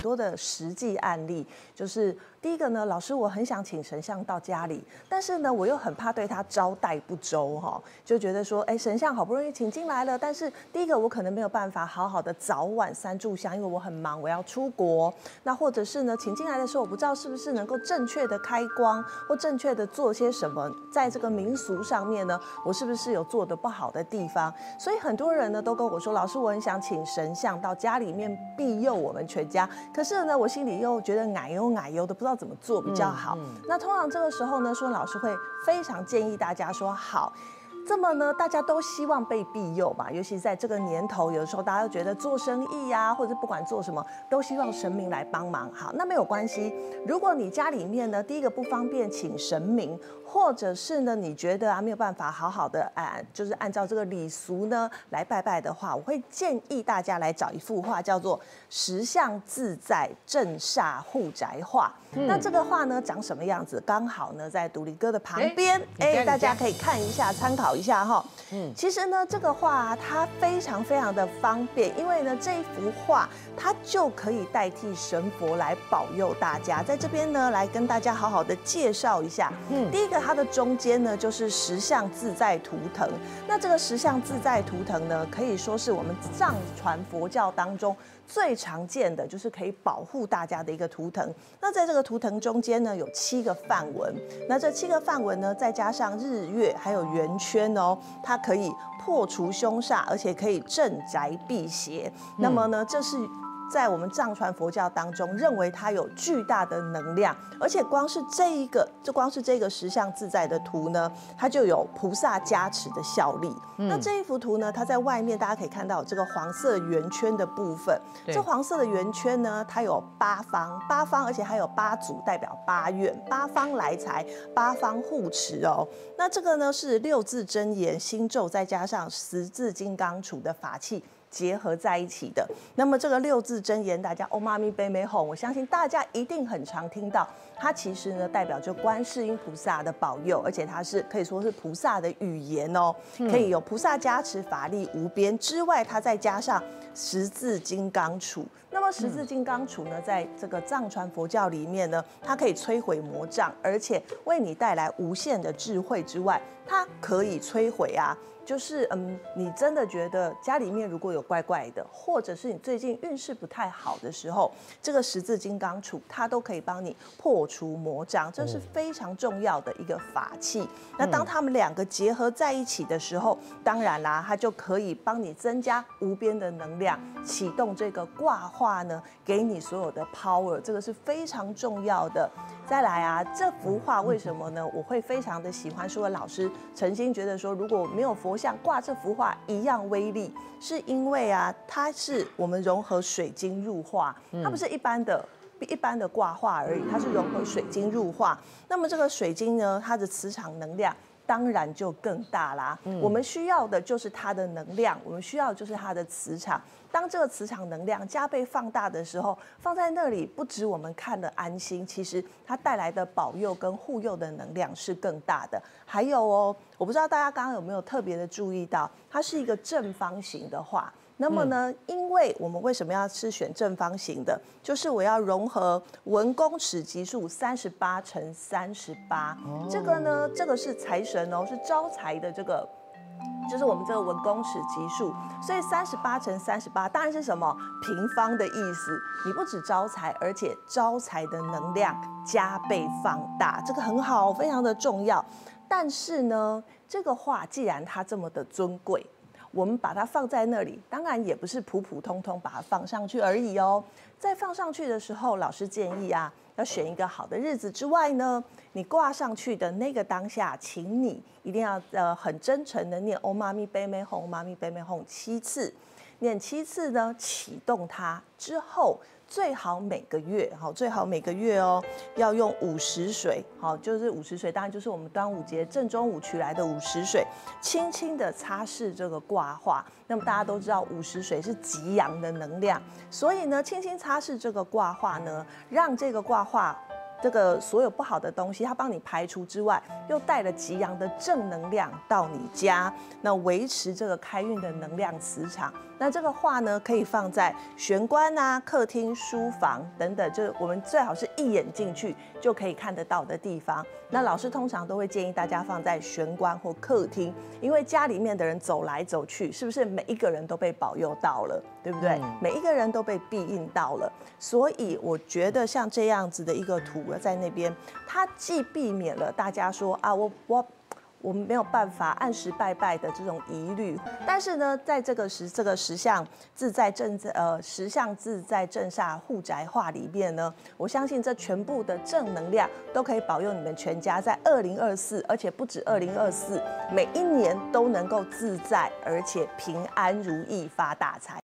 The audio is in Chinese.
多的实际案例，就是第一个呢，老师我很想请神像到家里，但是呢，我又很怕对他招待不周哈，就觉得说，神像好不容易请进来了，但是第一个我可能没有办法好好的早晚3炷香，因为我很忙，我要出国。那或者是呢，请进来的时候，我不知道是不是能够正确的开光，或正确的做些什么，在这个民俗上面呢，我是不是有做的不好的地方？所以很多人呢都跟我说，老师，我很想请神像到家里面庇佑我们全家，可是呢，我心里又觉得奶油的，不知道怎么做比较好。那通常这个时候呢，说老师会非常建议大家说，好。这么呢，大家都希望被庇佑嘛，尤其在这个年头，有的时候大家都觉得做生意啊，或者不管做什么，都希望神明来帮忙。好，那没有关系。如果你家里面呢，第一个不方便请神明，或者是呢，你觉得没有办法好好的就是按照这个礼俗呢来拜拜的话，我会建议大家来找一幅画，叫做石像自在镇煞护宅画。那这个画呢长什么样子？刚好呢在独立哥的旁边，大家可以看一下，参考一下哈。其实呢这个画它非常的方便，因为呢这一幅画它就可以代替神佛来保佑大家。在这边呢来跟大家好好的介绍一下。第一个它的中间呢就是石像自在图腾。那这个石像自在图腾呢，可以说是我们藏传佛教当中最常见的，就是可以保护大家的一个图腾。那在这个图腾中间呢，有7个梵文。那这7个梵文呢，再加上日月还有圆圈哦，它可以破除凶煞，而且可以镇宅辟邪。那么呢，这是在我们藏传佛教当中认为它有巨大的能量，而且光是这个石像自在的图呢，它就有菩萨加持的效力。那这一幅图呢，它在外面大家可以看到这个黄色圆圈的部分，这黄色的圆圈呢，它有8方，而且还有8组代表8愿，8方来财，8方护持哦。那这个呢是6字真言心咒，再加上10字金刚杵的法器结合在一起的。那么这个6字真言，大家欧妈咪贝美哄，我相信大家一定很常听到。它其实呢代表着观世音菩萨的保佑，而且它是可以说是菩萨的语言哦，可以有菩萨加持，法力无边之外，它再加上10字金刚杵。那么10字金刚杵呢，在这个藏传佛教里面呢，它可以摧毁魔障，而且为你带来无限的智慧之外，它可以摧毁就是你真的觉得家里面如果有怪怪的，或者是你最近运势不太好的时候，这个10字金刚杵它都可以帮你破除魔障，这是非常重要的一个法器。那当它们2个结合在一起的时候，当然啦，它就可以帮你增加无边的能量，启动这个卦画呢，给你所有的 power， 这个是非常重要的。再来这幅画为什么呢？我会非常的喜欢，说老师曾经觉得说，如果没有佛像挂这幅画一样威力，是因为它是我们融合水晶入画，它不是一般的挂画而已，它是融合水晶入画。那么这个水晶呢，它的磁场能量当然就更大啦。我们需要的就是它的能量，我们需要的就是它的磁场。当这个磁场能量加倍放大的时候，放在那里不止我们看得安心，其实它带来的保佑跟护佑的能量是更大的。还有我不知道大家刚刚有没有特别的注意到，它是一个正方形的画。那么呢，因为我们为什么要是选正方形的？就是我要融合文公尺级数38乘38。这个呢，这个是财神哦，是招财的这个。就是我们这个文公尺级数，所以38乘38当然是什么平方的意思。你不只招财，而且招财的能量加倍放大，这个很好，非常的重要。但是呢，这个画既然它这么的尊贵，我们把它放在那里，当然也不是普普通通把它放上去而已哦。在放上去的时候，老师建议要选一个好的日子之外呢，你挂上去的那个当下，请你一定要很真诚的念“唵嘛咪呗咪吽，唵嘛咪呗咪吽”7次，念7次呢，启动它之后。最好每个月哦，要用50水，就是50水，当然就是我们端午节正中午取来的50水，轻轻的擦拭这个卦画。那么大家都知道50水是极阳的能量，所以呢，轻轻擦拭这个卦画呢，让这个卦画这个所有不好的东西，它帮你排除之外，又带了吉阳的正能量到你家，那维持这个开运的能量磁场。那这个画呢，可以放在玄关啊、客厅、书房等等，就是我们最好是一眼进去就可以看得到的地方。那老师通常都会建议大家放在玄关或客厅，因为家里面的人走来走去，是不是每一个人都被保佑到了，对不对？每一个人都被庇应到了，所以我觉得像这样子的一个图在那边，它既避免了大家说啊，我们没有办法按时拜拜的这种疑虑，但是呢，在这个十象自在十象自在镇煞护宅画里面呢，我相信这全部的正能量都可以保佑你们全家在2024，而且不止2024，每一年都能够自在而且平安如意发大财。